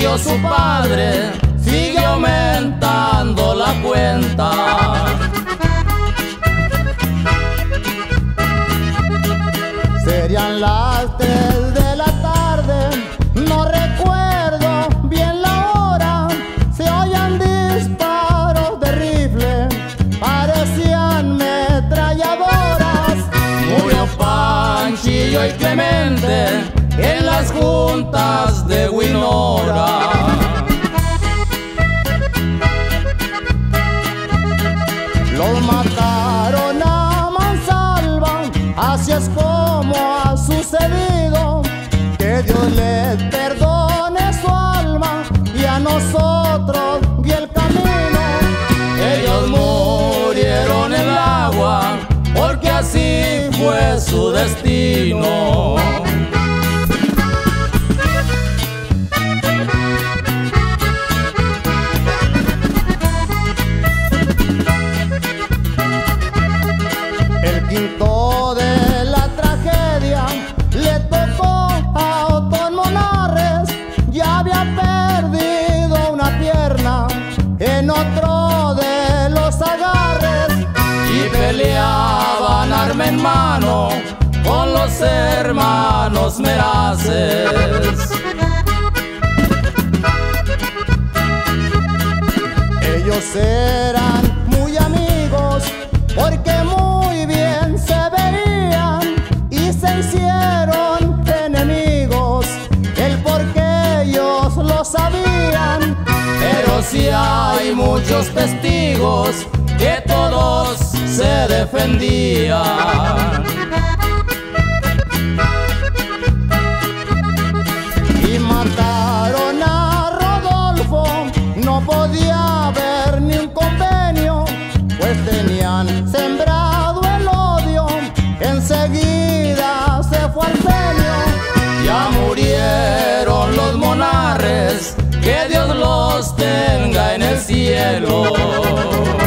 murió su padre, sigue aumentando la cuenta. Serían las 3 de la tarde, no recuerdo bien la hora. Se oían disparos de rifle, parecían metralladoras. Murió Panchillo y Clemente en las juntas de Winora. Los mataron a mansalva, así es como ha sucedido. Que Dios les perdone su alma y a nosotros guíe el camino. Ellos murieron en el agua porque así fue su destino. El quinto de la tragedia le tocó a Otón Monarres. Ya había perdido una pierna en otro de los agarres. Y peleaban arma en mano con los hermanos Meraces. Ellos eran muy amigos porque muy bien se veían y se hicieron enemigos, el por qué ellos lo sabían. Pero sí hay muchos testigos que todos se defendían. Y mataron a Rodolfo, no podía haber ni un convenio, pues tenían sembrado el odio, enseguida se fue al genio. Ya murieron los Monarres, que Dios los tenga en el cielo.